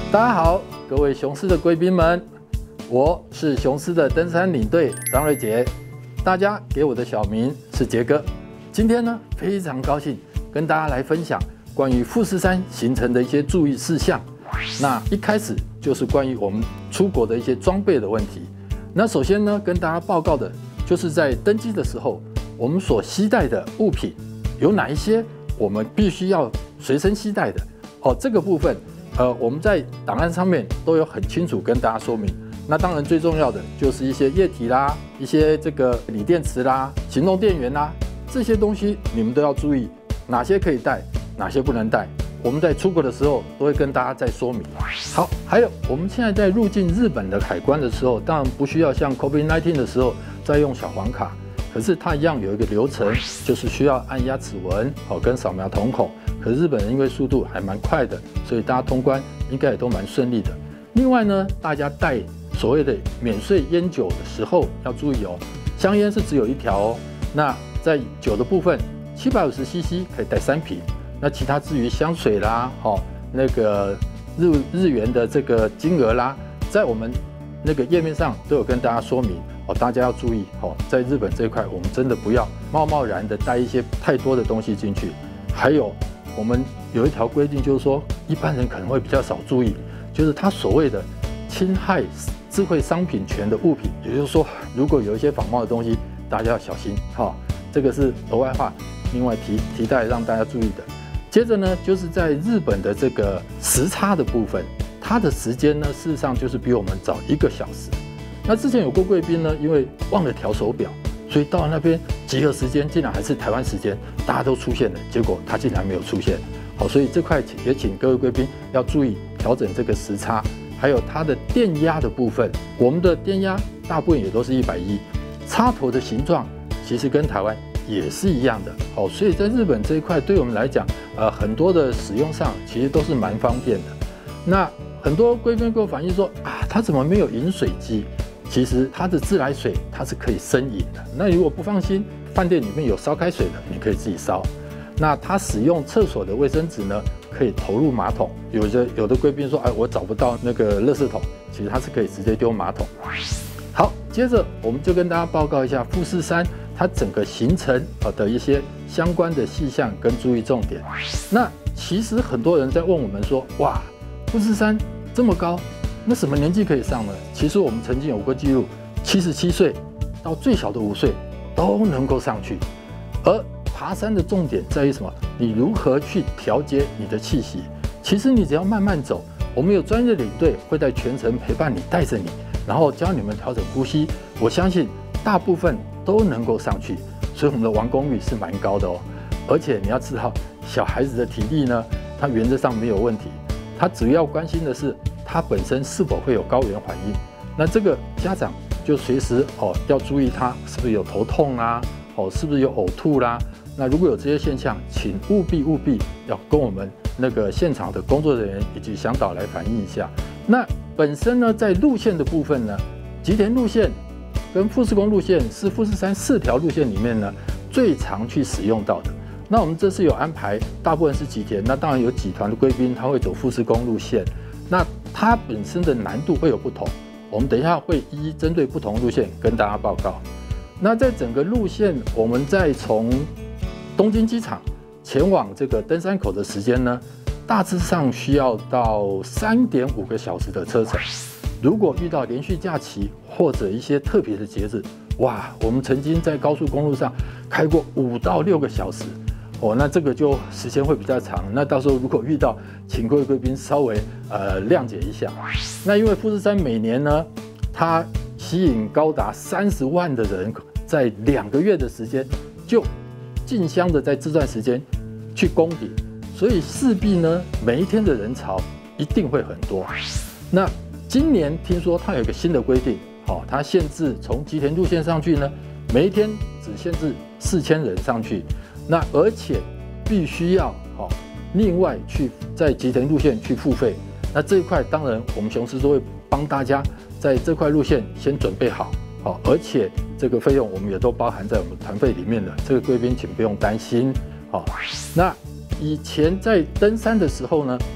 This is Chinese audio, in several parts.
大家好，各位雄狮的贵宾们，我是雄狮的登山领队张瑞杰，大家给我的小名是杰哥。今天呢，非常高兴跟大家来分享关于富士山行程的一些注意事项。那一开始就是关于我们出国的一些装备的问题。那首先呢，跟大家报告的就是在登机的时候，我们所携带的物品有哪一些，我们必须要随身携带的。这个部分。我们在档案上面都有很清楚跟大家说明。那当然最重要的就是一些液体啦，一些这个锂电池啦、行动电源啦，这些东西你们都要注意，哪些可以带，哪些不能带。我们在出国的时候都会跟大家再说明。好，还有我们现在在入境日本的海关的时候，当然不需要像 COVID-19 的时候再用小黄卡，可是它一样有一个流程，就是需要按压指纹跟扫描瞳孔。可是日本人因为速度还蛮快的，所以大家通关应该也都蛮顺利的。另外呢，大家带所谓的免税烟酒的时候要注意哦，香烟是只有1条哦。那在酒的部分，750cc 可以带3瓶。那其他至于香水啦，那个日元的这个金额啦，在我们那个页面上都有跟大家说明哦，大家要注意哦，在日本这一块，我们真的不要贸贸然的带一些太多的东西进去。还有，我们有一条规定，就是说一般人可能会比较少注意，就是它所谓的侵害智慧商品权的物品，也就是说，如果有一些仿冒的东西，大家要小心哈。这个是额外话，另外提带让大家注意的。接着呢，就是在日本的这个时差的部分，它的时间呢，事实上就是比我们早1个小时。那之前有过贵宾呢，因为忘了调手表，所以到了那边集合时间竟然还是台湾时间，大家都出现了，结果他竟然没有出现。好，所以这块也请各位贵宾要注意调整这个时差，还有它的电压的部分。我们的电压大部分也都是110，插头的形状其实跟台湾也是一样的。好，所以在日本这一块对我们来讲，很多的使用上其实都是蛮方便的。那很多贵宾给我反映说它怎么没有饮水机？其实它的自来水它是可以生饮的。那如果不放心，饭店里面有烧开水的，你可以自己烧。那它使用厕所的卫生纸呢，可以投入马桶。有的贵宾说，我找不到那个垃圾桶，其实它是可以直接丢马桶。好，接着我们就跟大家报告一下富士山它整个行程的一些相关的细项跟注意重点。那其实很多人在问我们说，哇，富士山这么高，那什么年纪可以上呢？其实我们曾经有过记录，77岁到最小的5岁都能够上去。而爬山的重点在于什么？你如何去调节你的气息？其实你只要慢慢走，我们有专业的领队会在全程陪伴你，带着你，然后教你们调整呼吸。我相信大部分都能够上去，所以我们的完工率是蛮高的哦。而且你要知道，小孩子的体力呢，他原则上没有问题，他主要关心的是他本身是否会有高原反应。那这个家长就随时要注意他是不是有头痛啦，是不是有呕吐啦。那如果有这些现象，请务必要跟我们那个现场的工作人员以及向导来反映一下。那本身呢，在路线的部分呢，吉田路线跟富士宫路线是富士山4条路线里面呢最常去使用到的。那我们这次有安排，大部分是吉田，那当然有几团的贵宾他会走富士宫路线，那它本身的难度会有不同，我们等一下会一一针对不同路线跟大家报告。那在整个路线，我们再从东京机场前往这个登山口的时间呢，大致上需要到3.5个小时的车程。如果遇到连续假期或者一些特别的节日，哇，我们曾经在高速公路上开过5到6个小时，那这个就时间会比较长。那到时候如果遇到，请各位贵宾稍微谅解一下。那因为富士山每年呢，它吸引高达30万的人，在2个月的时间就竞相的在这段时间去攻顶，所以势必呢，每一天的人潮一定会很多。那今年听说它有一个新的规定，它限制从吉田路线上去呢，每一天只限制4000人上去，那而且必须要另外去在吉田路线去付费。那这一块当然我们雄狮都会帮大家在这块路线先准备好，而且这个费用我们也都包含在我们团费里面的，这个贵宾请不用担心。那以前在登山的时候呢，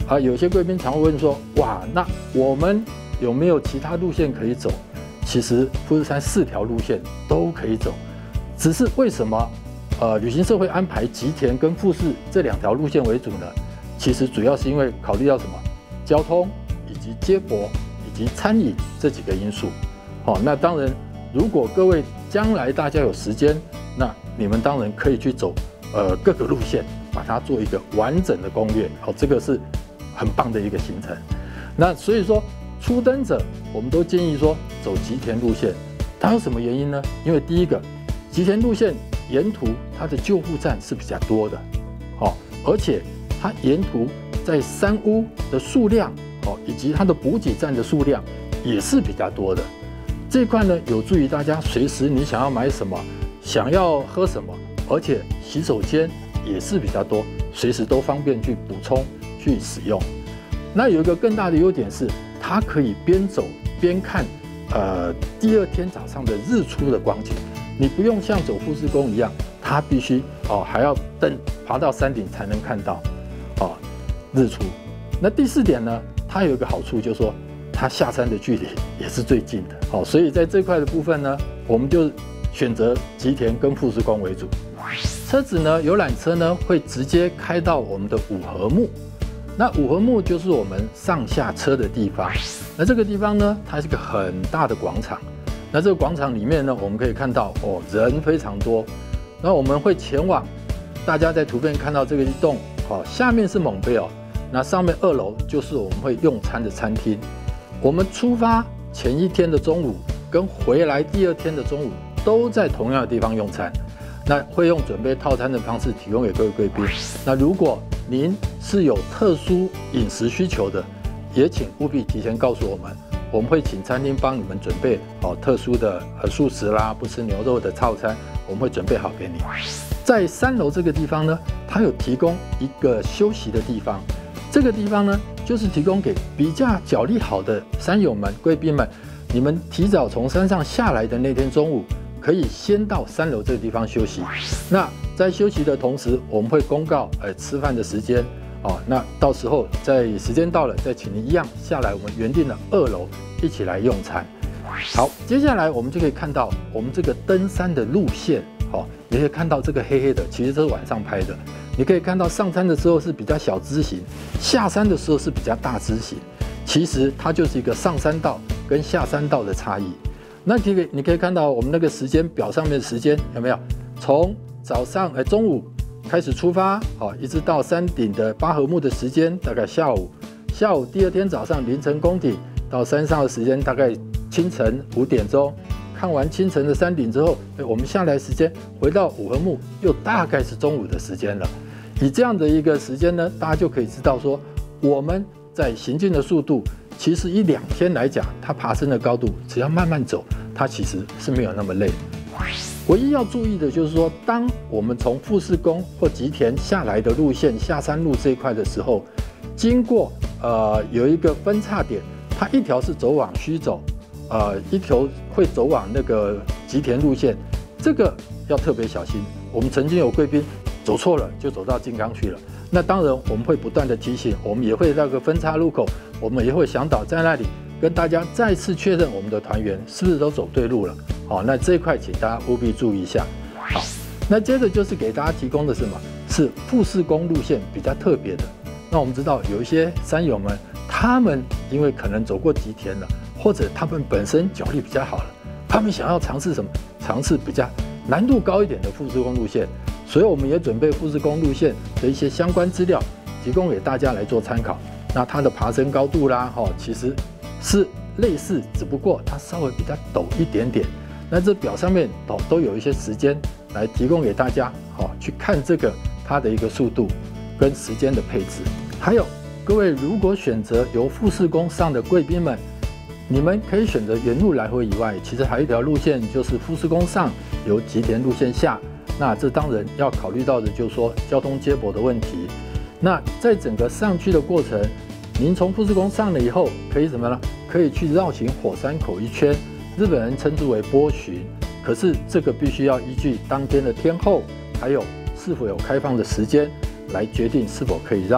有些贵宾常会问说，哇，那我们有没有其他路线可以走？其实富士山4条路线都可以走，只是为什么旅行社会安排吉田跟富士这2条路线为主呢？其实主要是因为考虑到什么？交通以及接驳以及餐饮这几个因素。那当然，如果各位将来大家有时间，那你们当然可以去走各个路线，把它做一个完整的攻略。这个是很棒的一个行程。那所以说，初登者我们都建议说走吉田路线。它有什么原因呢？因为第一个，吉田路线沿途它的救护站是比较多的，而且它沿途在山屋的数量，以及它的补给站的数量也是比较多的。这一块呢，有助于大家随时你想要买什么，想要喝什么，而且洗手间也是比较多，随时都方便去补充去使用。那有一个更大的优点是，它可以边走边看第2天早上的日出的光景。你不用像走富士宫一样，它必须还要爬到山顶才能看到日出。那第4点呢，它有一个好处就是说，它下山的距离也是最近的。所以在这块的部分呢，我们就选择吉田跟富士宫为主。车子呢，游览车呢会直接开到我们的五合目。那五合目就是我们上下车的地方。那这个地方呢，它是一个很大的广场。那这个广场里面呢，我们可以看到人非常多。那我们会前往，大家在图片看到这个一栋，下面是蒙贝尔，那上面2楼就是我们会用餐的餐厅。我们出发前一天的中午跟回来第2天的中午都在同样的地方用餐。那会用准备套餐的方式提供给各位贵宾。那如果您是有特殊饮食需求的，也请务必提前告诉我们，我们会请餐厅帮你们准备特殊的素食啦，不吃牛肉的套餐，我们会准备好给你。在3楼这个地方呢，它有提供一个休息的地方。这个地方呢，就是提供给比较脚力好的山友们、贵宾们，你们提早从山上下来的那天中午，可以先到3楼这个地方休息。那在休息的同时，我们会公告吃饭的时间。那到时候在时间到了，再请您一样下来我们原定的2楼一起来用餐。好，接下来我们就可以看到我们这个登山的路线。你可以看到这个黑黑的，其实这是晚上拍的。你可以看到上山的时候是比较小支型，下山的时候是比较大支型。其实它就是一个上山道跟下山道的差异。那你可以看到我们那个时间表上面的时间有没有？从早上中午开始出发，一直到山顶的8合目的时间大概下午第2天早上凌晨攻顶，到山上的时间大概清晨5点钟。看完清晨的山顶之后，我们下来时间回到五合目，又大概是中午的时间了。以这样的一个时间呢，大家就可以知道说，我们在行进的速度，其实以2天来讲，它爬升的高度，只要慢慢走，它其实是没有那么累。唯一要注意的就是说，当我们从富士宫或吉田下来的路线下山路这一块的时候，经过有一个分叉点，它一条是走往须走。一条会走往那个吉田路线，这个要特别小心。我们曾经有贵宾走错了，就走到静冈去了。那当然我们会不断的提醒，我们也会那个分叉路口，我们也会向导在那里跟大家再次确认我们的团员是不是都走对路了。好，那这一块请大家务必注意一下。好，那接着就是给大家提供的是什么？是富士宫路线比较特别的。那我们知道有一些山友们，他们因为可能走过吉田了。或者他们本身脚力比较好了，他们想要尝试什么？尝试比较难度高一点的富士宫路线，所以我们也准备富士宫路线的一些相关资料，提供给大家来做参考。那它的爬升高度啦，其实是类似，只不过它稍微比较陡一点点。那这表上面都有一些时间来提供给大家，去看这个它的一个速度跟时间的配置。还有各位如果选择由富士宫上的贵宾们，你们可以选择原路来回以外，其实还有一条路线就是富士宫上由吉田路线下。那这当然要考虑到的就是说交通接驳的问题。那在整个上去的过程，您从富士宫上了以后，可以什么呢？可以去绕行火山口1圈，日本人称之为波巡。可是这个必须要依据当天的天候，还有是否有开放的时间来决定是否可以绕。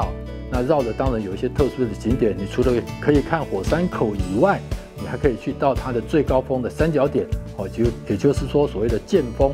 那绕着当然有一些特殊的景点，你除了可以看火山口以外，你还可以去到它的最高峰的三角点，也就是说所谓的剑峰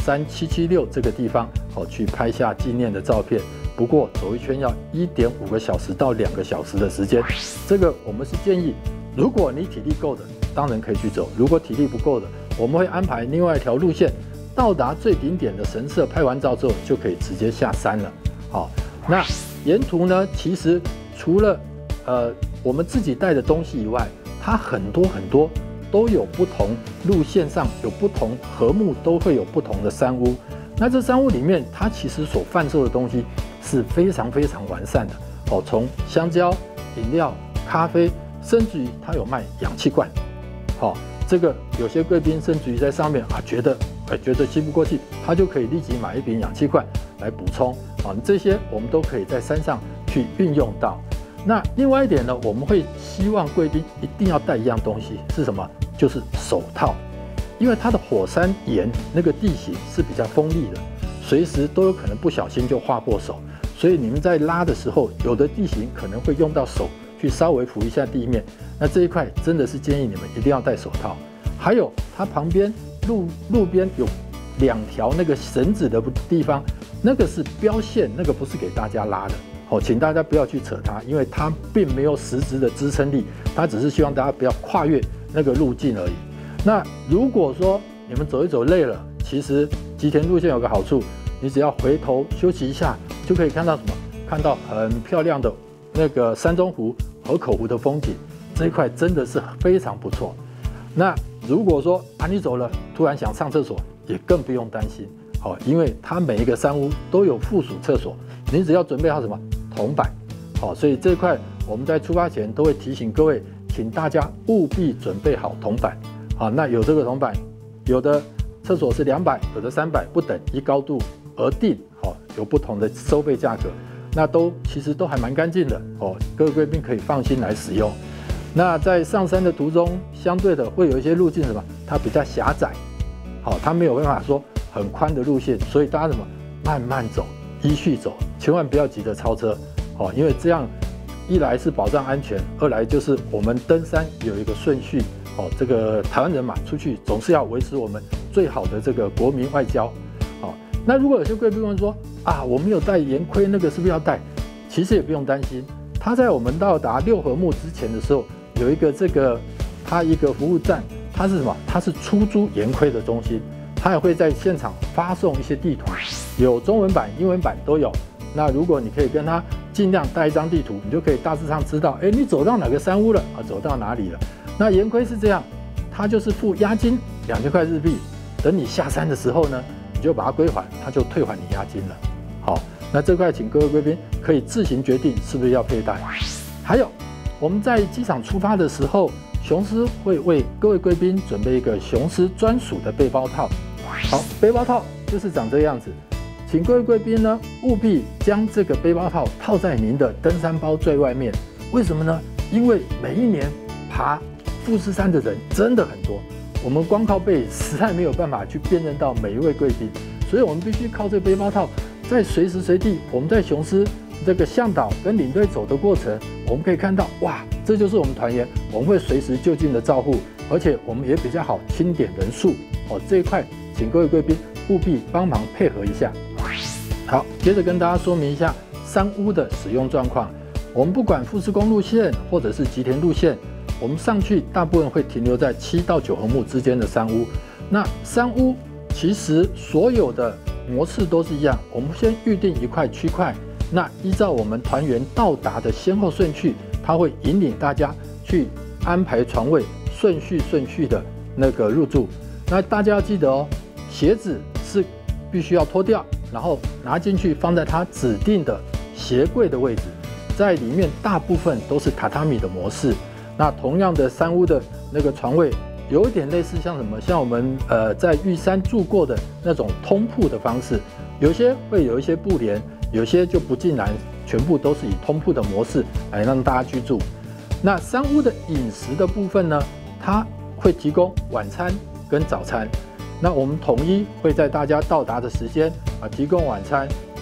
3776这个地方，去拍下纪念的照片。不过走一圈要1.5个小时到2个小时的时间，这个我们是建议，如果你体力够的，当然可以去走；如果体力不够的，我们会安排另外一条路线，到达最顶点的神社，拍完照之后就可以直接下山了。好，那沿途呢，其实除了我们自己带的东西以外，它很多都有不同路线上有不同和目，都会有不同的山屋。那这山屋里面，它其实所贩售的东西是非常完善的。从香蕉、饮料、咖啡，甚至于它有卖氧气罐。这个有些贵宾甚至于在上面觉得吸不过气，他就可以立即买一瓶氧气罐来补充。这些我们都可以在山上去运用到。那另外一点呢，我们会希望贵宾一定要带一样东西，是什么？就是手套。因为它的火山岩那个地形是比较锋利的，随时都有可能不小心就划破手，所以你们在拉的时候，有的地形可能会用到手去稍微扶一下地面。那这一块真的是建议你们一定要戴手套。还有它旁边路边有2条那个绳子的地方，那个是标线，那个不是给大家拉的。请大家不要去扯它，因为它并没有实质的支撑力，它只是希望大家不要跨越那个路径而已。那如果说你们走一走累了，其实吉田路线有个好处，你只要回头休息一下，就可以看到什么？看到很漂亮的那个山中湖、河口湖的风景，这一块真的是非常不错。那如果说你走了，突然想上厕所，也更不用担心，因为它每一个山屋都有附属厕所，你只要准备好什么铜板，所以这一块我们在出发前都会提醒各位，请大家务必准备好铜板。那有这个铜板，有的厕所是200，有的300，不等，依高度而定。有不同的收费价格，那其实都还蛮干净的。各位贵宾可以放心来使用。那在上山的途中，相对的会有一些路径什么，它比较狭窄，它没有办法说很宽的路线，所以大家什么慢慢走，依序走，千万不要急着超车。因为这样一来是保障安全，二来就是我们登山有一个顺序。这个台湾人嘛，出去总是要维持我们最好的这个国民外交。那如果有些贵宾问说我没有带岩盔，那个是不是要带？其实也不用担心，他在我们到达6合目之前的时候，有一个它一个服务站，它是什么？它是出租岩盔的中心，它也会在现场发送一些地图，有中文版、英文版都有。那如果你可以跟他尽量带一张地图，你就可以大致上知道，你走到哪个山屋了走到哪里了。那岩盔是这样，它就是付押金2000块日币，等你下山的时候呢，你就把它归还，它就退还你押金了。好，那这块请各位贵宾可以自行决定是不是要佩戴。还有，我们在机场出发的时候，雄狮会为各位贵宾准备一个雄狮专属的背包套。好，背包套就是长这个样子，请各位贵宾呢务必将这个背包套套在您的登山包最外面。为什么呢？因为每一年爬富士山的人真的很多，我们光靠背实在没有办法去辨认到每一位贵宾，所以我们必须靠这个背包套，在随时随地我们在雄狮这个向导跟领队走的过程，我们可以看到，哇，这就是我们团员，我们会随时就近的照护，而且我们也比较好清点人数。这一块请各位贵宾务必帮忙配合一下。好，接着跟大家说明一下山屋的使用状况。我们不管富士宫路线或者是吉田路线，我们上去大部分会停留在7到9合目之间的山屋。那山屋其实所有的模式都是一样，我们先预定一块区块，那依照我们团员到达的先后顺序，它会引领大家去安排床位，顺序的那个入住。那大家要记得哦，鞋子是必须要脱掉，然后拿进去放在它指定的鞋柜的位置，在里面大部分都是榻榻米的模式。那同样的山屋的那个床位，有一点类似像什么？像我们在玉山住过的那种通铺的方式，有些会有一些布帘，有些就不尽然，全部都是以通铺的模式来让大家居住。那山屋的饮食的部分呢，它会提供晚餐跟早餐。那我们统一会在大家到达的时间提供晚餐，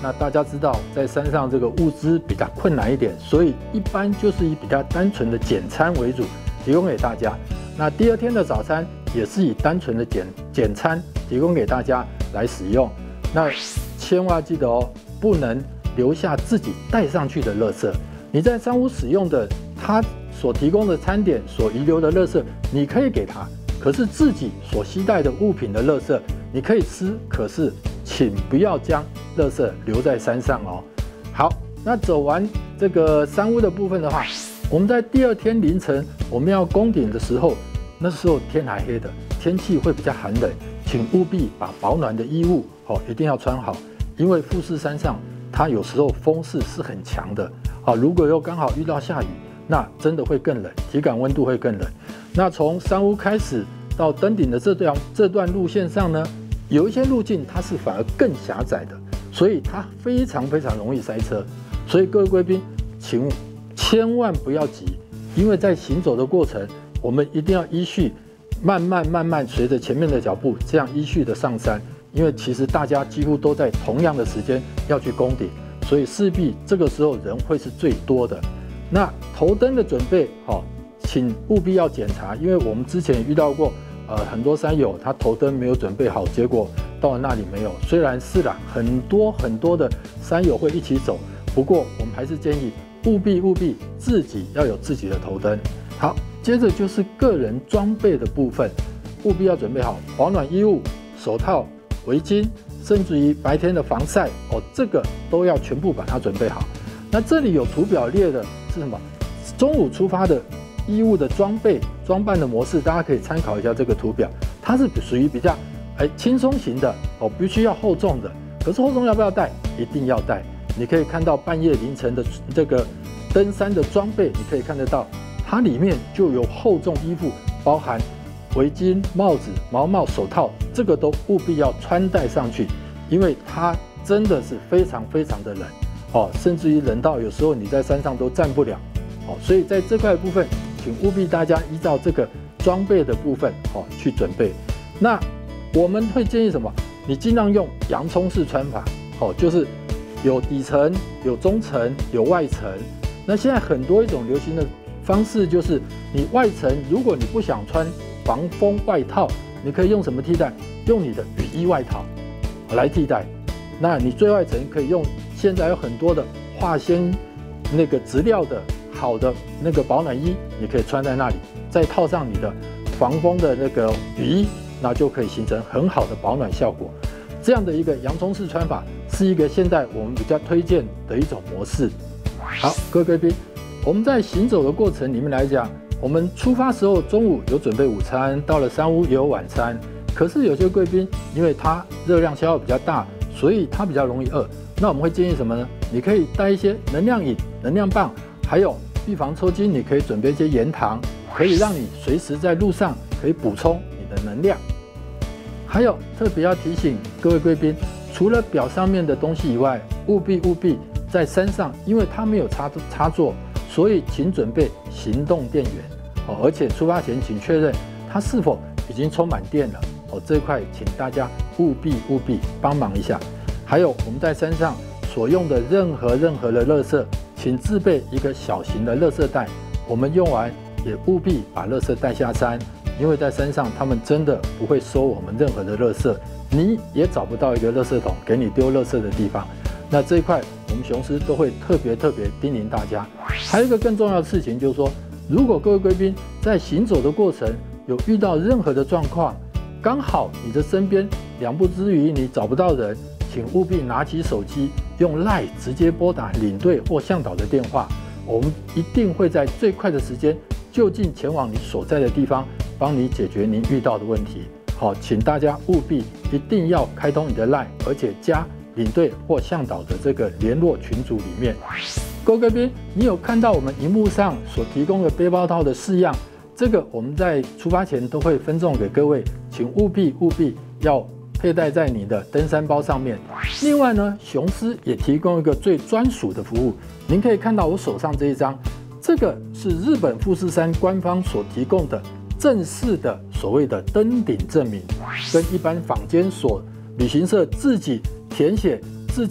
那大家知道，在山上这个物资比较困难一点，所以一般就是以比较单纯的简餐为主，提供给大家。那第二天的早餐也是以单纯的简餐提供给大家来使用。那千万记得哦，不能留下自己带上去的垃圾。你在山屋使用的他所提供的餐点所遗留的垃圾，你可以给他。可是自己所携带的物品的垃圾，你可以吃，可是请不要将垃圾留在山上哦。好，那走完这个山屋的部分的话，我们在第二天凌晨我们要攻顶的时候，那时候天还黑的，天气会比较寒冷，请务必把保暖的衣物一定要穿好，因为富士山上它有时候风势是很强的如果又刚好遇到下雨，那真的会更冷，体感温度会更冷。那从山屋开始到登顶的这段路线上呢，有一些路径它是反而更狭窄的，所以它非常容易塞车。所以各位贵宾，请千万不要急，因为在行走的过程，我们一定要依序慢慢随着前面的脚步，这样依序的上山。因为其实大家几乎都在同样的时间要去攻顶，所以势必这个时候人会是最多的。那头灯的准备请务必要检查，因为我们之前也遇到过，很多山友他头灯没有准备好，结果到了那里没有。虽然是啦，很多的山友会一起走，不过我们还是建议务必自己要有自己的头灯。好，接着就是个人装备的部分，务必要准备好保暖衣物、手套、围巾，甚至于白天的防晒这个都要全部把它准备好。那这里有图表列的是什么？中午出发的衣物的装扮的模式，大家可以参考一下这个图表。它是属于比较轻松型的必须要厚重的。可是厚重要不要带？一定要带。你可以看到半夜凌晨的这个登山的装备，你可以看得到，它里面就有厚重衣服，包含围巾、帽子、毛帽、手套，这个都务必要穿戴上去，因为它真的是非常的冷甚至于冷到有时候你在山上都站不了所以在这块部分，请务必大家依照这个装备的部分去准备。那我们会建议什么？你尽量用洋葱式穿法就是有底层、有中层、有外层。那现在很多一种流行的方式就是，你外层如果你不想穿防风外套，你可以用什么替代？用你的雨衣外套来替代。那你最外层可以用现在有很多的化纤那个质料的好的那个保暖衣，你可以穿在那里，再套上你的防风的那个雨衣，那就可以形成很好的保暖效果。这样的一个洋葱式穿法是一个现在我们比较推荐的一种模式。好，各位贵宾，我们在行走的过程里面来讲，我们出发时候中午有准备午餐，到了山屋也有晚餐。可是有些贵宾因为他热量消耗比较大，所以他比较容易饿。那我们会建议什么呢？你可以带一些能量饮、能量棒，还有预防抽筋，你可以准备一些盐糖，可以让你随时在路上可以补充你的能量。还有特别要提醒各位贵宾，除了表上面的东西以外，务必在山上，因为它没有插座，所以请准备行动电源而且出发前请确认它是否已经充满电了这一块请大家务必帮忙一下。还有我们在山上所用的任何的垃圾，请自备一个小型的垃圾袋，我们用完也务必把垃圾带下山，因为在山上他们真的不会收我们任何的垃圾，你也找不到一个垃圾桶给你丢垃圾的地方。那这一块我们雄狮都会特别叮咛大家。还有一个更重要的事情就是说，如果各位贵宾在行走的过程有遇到任何的状况，刚好你的身边两不知鱼，你找不到人，请务必拿起手机，用 LINE 直接拨打领队或向导的电话，我们一定会在最快的时间就近前往你所在的地方，帮你解决您遇到的问题。好，请大家务必一定要开通你的 LINE， 而且加领队或向导的这个联络群组里面。各位贵宾，你有看到我们荧幕上所提供的背包套的式样？这个我们在出发前都会分送给各位，请务必要佩戴在你的登山包上面。另外呢，雄狮也提供一个最专属的服务，您可以看到我手上这一张，这个是日本富士山官方所提供的正式的所谓的登顶证明，跟一般坊间所旅行社自己填写、自己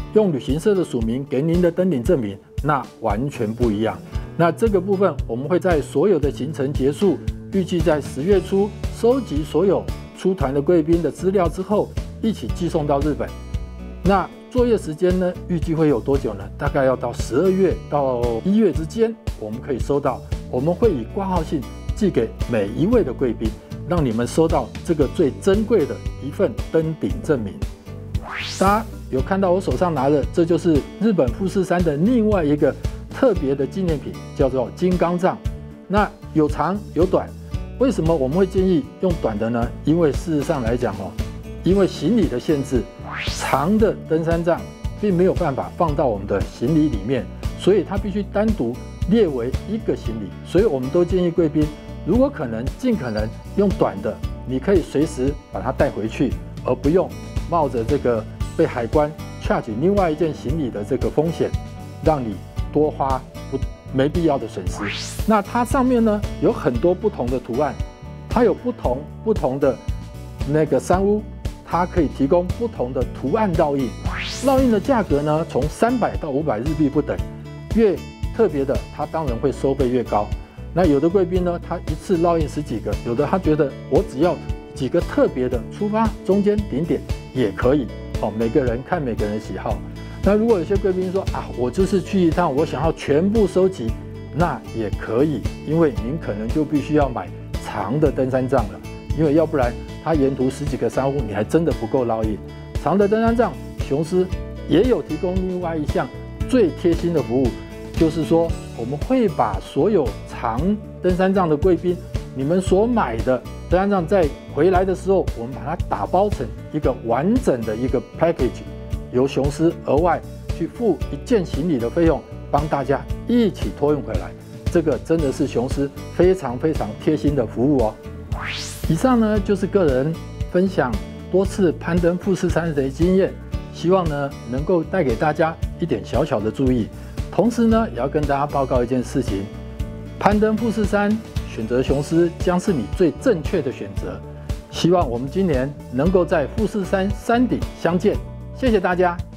用旅行社的署名给您的登顶证明，那完全不一样。那这个部分我们会在所有的行程结束，预计在10月初收集所有出团的贵宾的资料之后，一起寄送到日本。那作业时间呢，预计会有多久呢？大概要到12月到1月之间，我们可以收到。我们会以挂号信寄给每一位的贵宾，让你们收到这个最珍贵的一份登顶证明。大家有看到我手上拿的，这就是日本富士山的另外一个特别的纪念品，叫做金刚杖。那有长有短，为什么我们会建议用短的呢？因为事实上来讲因为行李的限制，长的登山杖并没有办法放到我们的行李里面，所以它必须单独列为一个行李。所以我们都建议贵宾，如果可能，尽可能用短的，你可以随时把它带回去，而不用冒着这个被海关 charge 另外一件行李的这个风险，让你多花没必要的损失。那它上面呢有很多不同的图案，它有不同的那个山屋，它可以提供不同的图案烙印。烙印的价格呢，从300到500日币不等，越特别的，它当然会收费越高。那有的贵宾呢，他一次烙印10几个，有的他觉得我只要几个特别的，出发、中间、顶点也可以。每个人看每个人喜好。那如果有些贵宾说我就是去一趟，我想要全部收集，那也可以，因为您可能就必须要买长的登山杖了，因为要不然它沿途10几个山屋，你还真的不够烙印。长的登山杖，雄狮也有提供另外一项最贴心的服务，就是说我们会把所有长登山杖的贵宾，你们所买的登山杖在回来的时候，我们把它打包成一个完整的一个 package， 由雄狮额外去付1件行李的费用，帮大家一起托运回来。这个真的是雄狮非常非常贴心的服务哦。以上呢就是个人分享多次攀登富士山的经验，希望呢能够带给大家一点小小的注意。同时呢，也要跟大家报告一件事情：攀登富士山，选择雄狮将是你最正确的选择。希望我们今年能够在富士山山顶相见。谢谢大家。